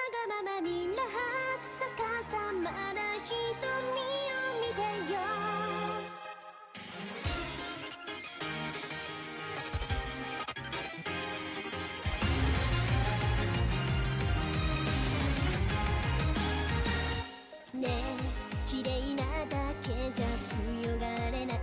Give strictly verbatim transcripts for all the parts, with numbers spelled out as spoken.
がままみんな逆さまな瞳を見てよ。ねえ綺麗なだけじゃ強がれない。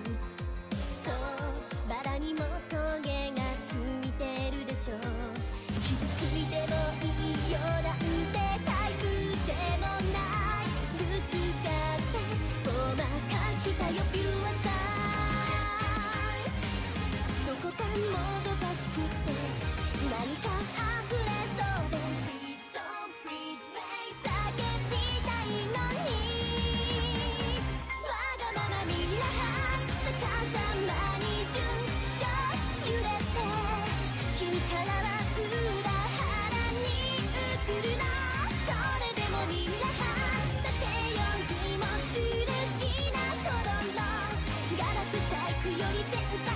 そうバラにもトゲがついてるでしょ。傷ついてもいいよなんてタイプでもない。ぶつかってごまかしたよピュアさい。どこかもどかしくって何か溢れそうで Please don't please babe 叫びたいのに。わがままみんな逆さまに順と揺れて君からは裏腹に映るの。それでもみんな縦よりも剣なトロンロンガラス細工より繊細